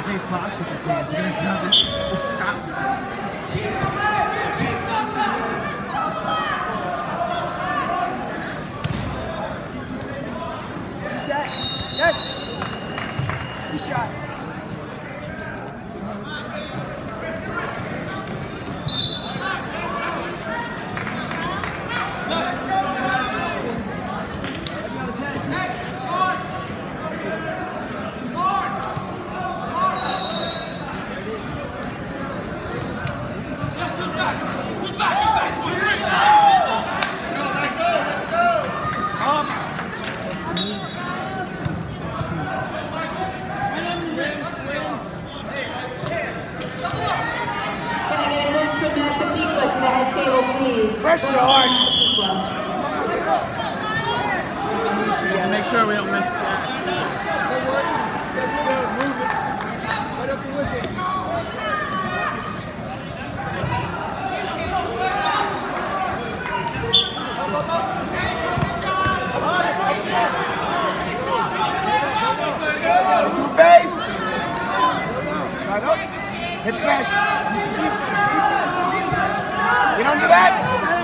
Jay Fox with his hands. You're gonna jump and stop. Set. Yes. Good shot. Pressure hard. Yeah, make sure we don't miss Jack. To base. Side up. Hip smash. You don't do that?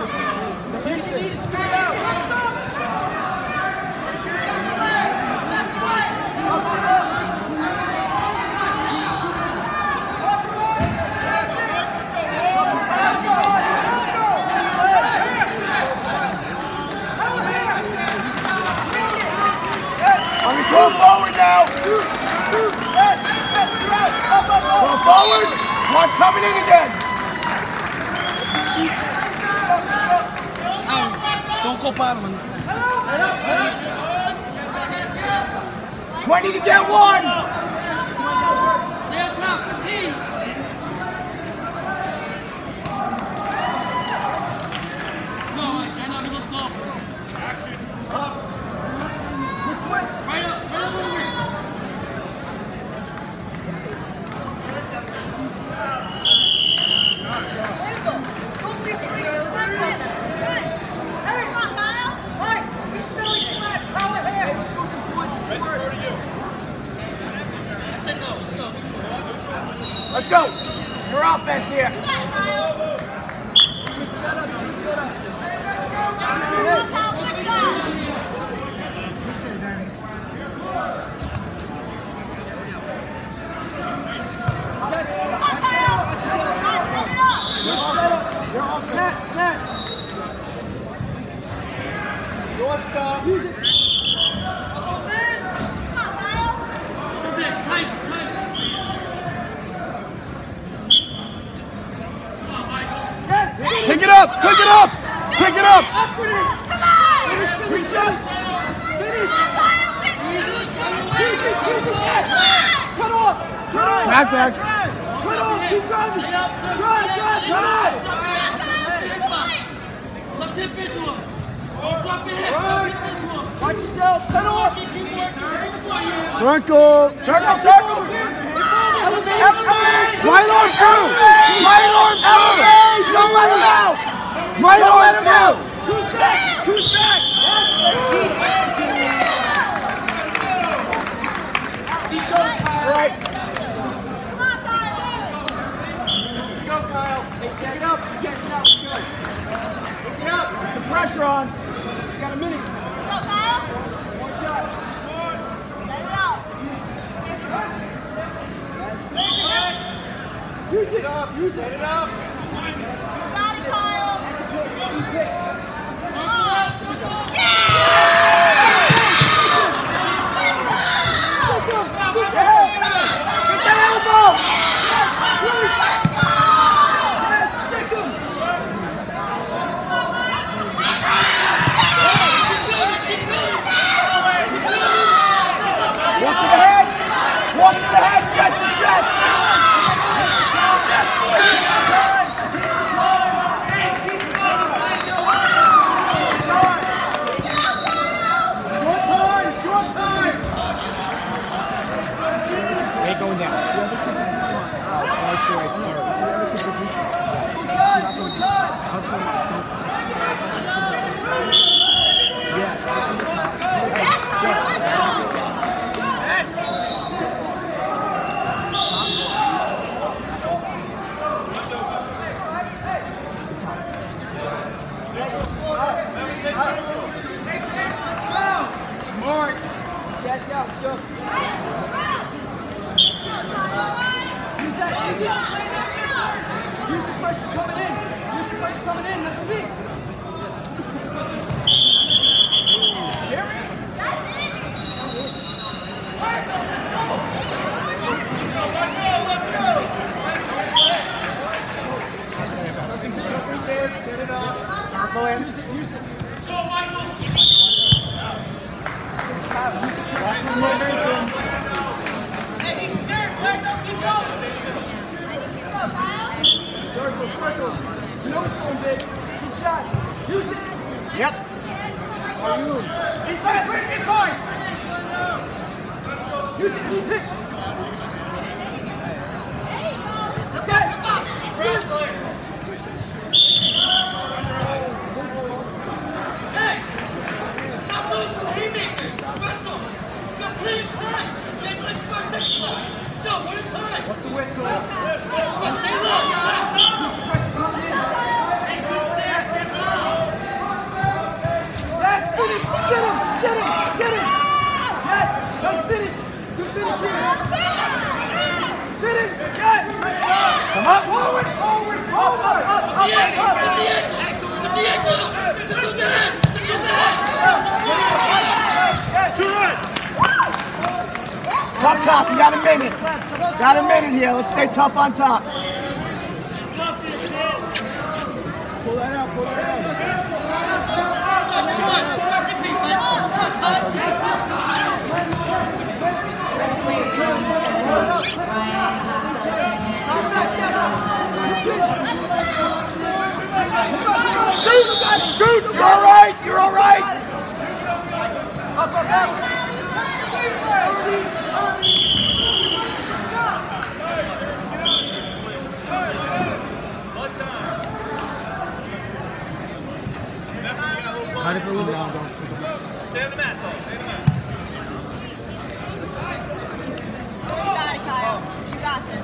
Go forward now. Go forward. Watch coming in again. Don't go bottom. 20 to get one. Let's go. Your offense here. Good setup. Good setup. Snap. Your stop. Use it. Pick it up! Pick it up! Pick it up! Come on! Finish! Cut off! Drive! Back. Cut off! Keep driving! Drive! Let's tip into him. Don't drop your head. Watch yourself! Cut off! Circle! Right arm through! Don't let him out! Right arm through! Two back! Right. Come on, Kyle! Let's go, Kyle! He's getting up! Good. Pick it up! Put the pressure on. You got a minute. Let's go, Kyle. One shot. Set it out. Use it up! Set it up! You got it, Kyle. Come on. Get that elbow! Walk to the head, chest to chest! Short time! Ain't going down. Choice there. Use the pressure coming in. Use the pressure coming in. Let the beat. Set it up. Circle in. Use it. Go, Michael! Watch the momentum. Hey, he's scared, Blando, keep going! Circle. You know it's going big. Good shots. Use it. Yep. Inside. Use it. Hit. Yes. Hey! Stop doing some haymakers! Wrestle! Complete time! Get like 5 seconds left! Still, one at a time! What's the whistle? Stay low! Use the pressure coming in. Yes, finish. Sit him. Yes, nice finish. Good finish here. Finish. Yes. Come up. Forward. Get the ankle! Circle the head! Top. You got a minute. Got a minute here. Let's stay tough on top. Pull that out. Scoot! You're all right. Up. How did it look down? Stay on the mat, though. Stay on the mat. You got it, Kyle. You got this.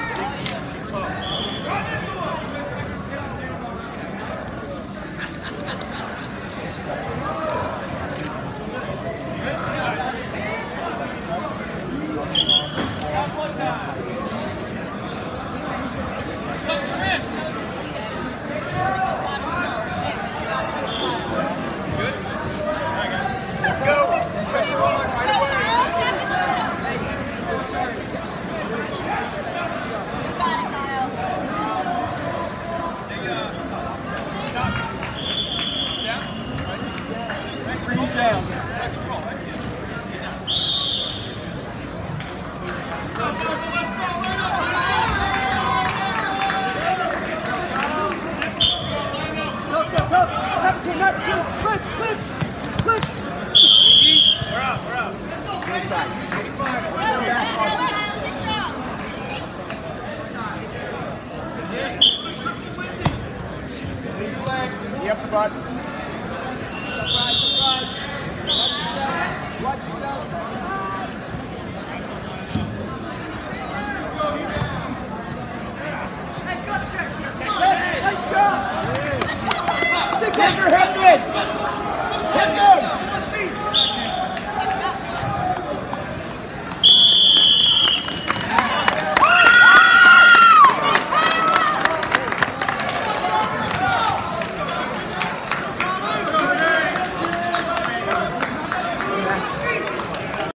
Let's go. Pressure on right away. You got it, Kyle. Freeze down. Tough. Number two. Flip. We're out. Inside. Yep, the butt. Watch yourself. Nice job. Get your head in.